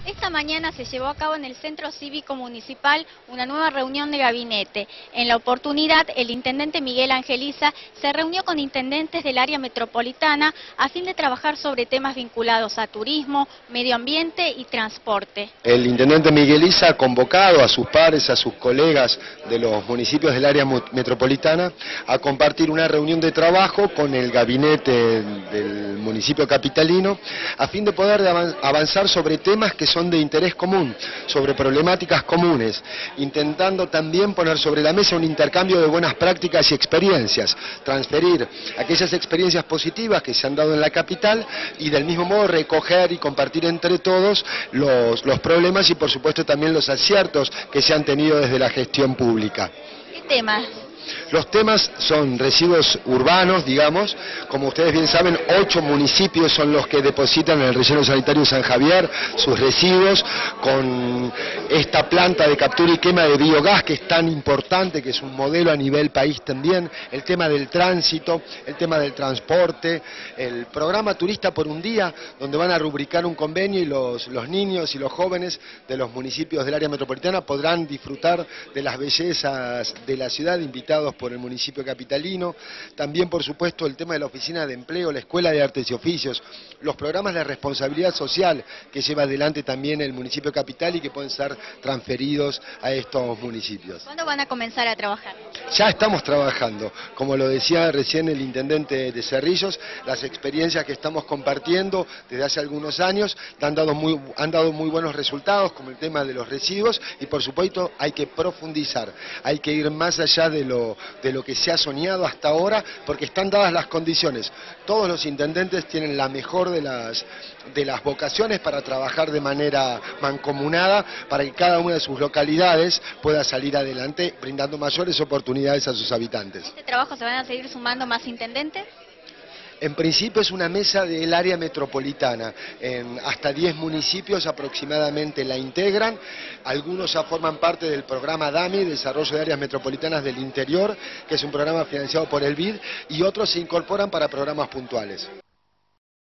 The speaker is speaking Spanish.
Esta mañana se llevó a cabo en el Centro Cívico Municipal una nueva reunión de gabinete. En la oportunidad, el intendente Miguel Angeliza se reunió con intendentes del área metropolitana a fin de trabajar sobre temas vinculados a turismo, medio ambiente y transporte. El intendente Migueliza ha convocado a sus pares, a sus colegas de los municipios del área metropolitana a compartir una reunión de trabajo con el gabinete del municipio capitalino a fin de poder avanzar sobre temas que son de interés común, sobre problemáticas comunes, intentando también poner sobre la mesa un intercambio de buenas prácticas y experiencias, transferir aquellas experiencias positivas que se han dado en la capital y del mismo modo recoger y compartir entre todos los problemas y por supuesto también los aciertos que se han tenido desde la gestión pública. ¿Qué temas? Los temas son residuos urbanos, digamos, como ustedes bien saben, 8 municipios son los que depositan en el relleno sanitario San Javier sus residuos con esta planta de captura y quema de biogás que es tan importante, que es un modelo a nivel país también, el tema del tránsito, el tema del transporte, el programa Turista por un Día, donde van a rubricar un convenio y los niños y los jóvenes de los municipios del área metropolitana podrán disfrutar de las bellezas de la ciudad, invitados por el municipio capitalino. También, por supuesto, el tema de la oficina de empleo, la escuela de artes y oficios, los programas de responsabilidad social que lleva adelante también el municipio capital y que pueden ser transferidos a estos municipios. ¿Cuándo van a comenzar a trabajar? Ya estamos trabajando, como lo decía recién el intendente de Cerrillos, las experiencias que estamos compartiendo desde hace algunos años han dado muy buenos resultados, como el tema de los residuos, y por supuesto hay que profundizar, hay que ir más allá de lo que se ha soñado hasta ahora, porque están dadas las condiciones. Todos los intendentes tienen la mejor de las vocaciones para trabajar de manera mancomunada, para que cada una de sus localidades pueda salir adelante, brindando mayores oportunidades a sus habitantes. ¿En este trabajo se van a seguir sumando más intendentes? En principio es una mesa del área metropolitana, hasta 10 municipios aproximadamente la integran, algunos ya forman parte del programa DAMI, Desarrollo de Áreas Metropolitanas del Interior, que es un programa financiado por el BID, y otros se incorporan para programas puntuales.